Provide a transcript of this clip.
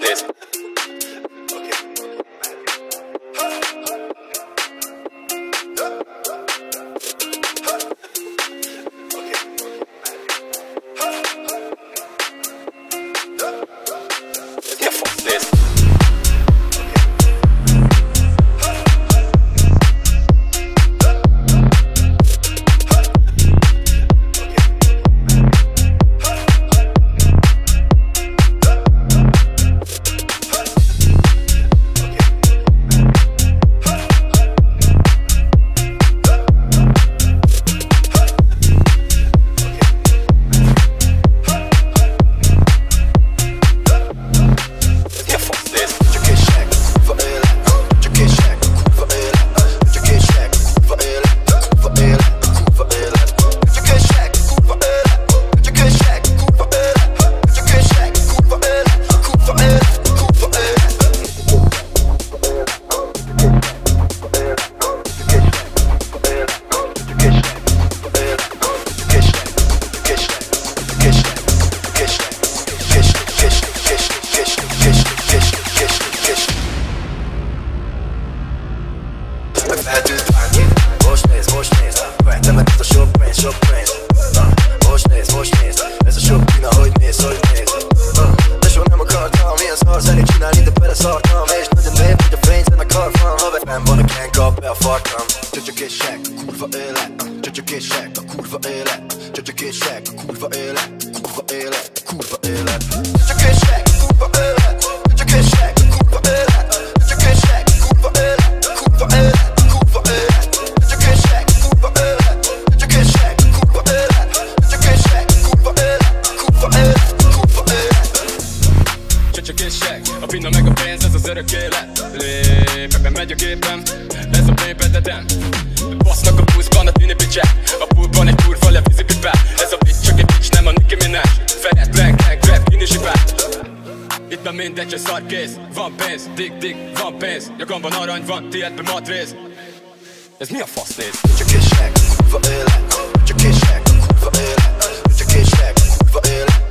néz. Mi a fasz néz? Megvehetünk bármit, most nézd, követem ezt a sok pénz Most nézd, ez a sok pina, hogy néz De soha nem akartam ilyen szar zenét csinálni, de beleszartam És nagyon nép, hogy a fényszer meg karfam Ha nem van a gang, kap be a farkam Csöcsökések, a kurva élet Csöcsökések, a kurva élet Csöcsökések, a kurva élet Kurva élet, kurva élet Csöcsökések, a kurva élet Csöcsökések, a kurva élet Csöcsökések, a kurva élet Kurva élet a pinna meg a pénz, ez az örök élet. Lépekben megy a gépem, ez a bébedetem. Basznak a buszban a tini bicsek, a poolban egy kurva levízi pipel. Ez a bitch csak egy bitch, nem a Nicki Minaj. Fejetlen, rap, kini zsipel. Itt már mindegy, a szarkész. Van pénz, dig, van pénz. Nyakamban arany van, tiédben matrész. Ez mi a fasz néz? Csökések, kurva élet. Csökések, kurva élet. Csökések, kurva élet.